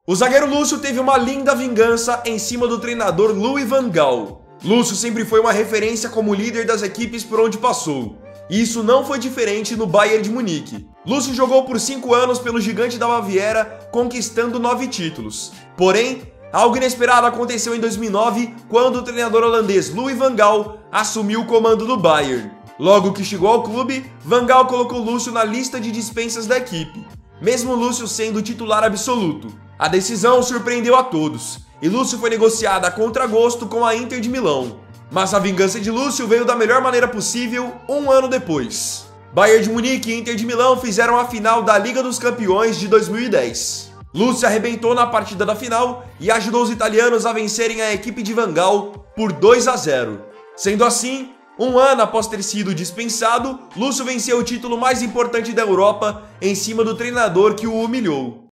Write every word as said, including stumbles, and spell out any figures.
O zagueiro Lúcio teve uma linda vingança em cima do treinador Louis van Gaal. Lúcio sempre foi uma referência como líder das equipes por onde passou. E isso não foi diferente no Bayern de Munique. Lúcio jogou por cinco anos pelo gigante da Baviera, conquistando nove títulos. Porém, algo inesperado aconteceu em dois mil e nove, quando o treinador holandês Louis van Gaal assumiu o comando do Bayern. Logo que chegou ao clube, Van Gaal colocou Lúcio na lista de dispensas da equipe, mesmo Lúcio sendo o titular absoluto. A decisão surpreendeu a todos, e Lúcio foi negociado a contragosto com a Inter de Milão. Mas a vingança de Lúcio veio da melhor maneira possível um ano depois. Bayern de Munique e Inter de Milão fizeram a final da Liga dos Campeões de dois mil e dez. Lúcio arrebentou na partida da final e ajudou os italianos a vencerem a equipe de Van Gaal por dois a zero. Sendo assim, um ano após ter sido dispensado, Lúcio venceu o título mais importante da Europa em cima do treinador que o humilhou.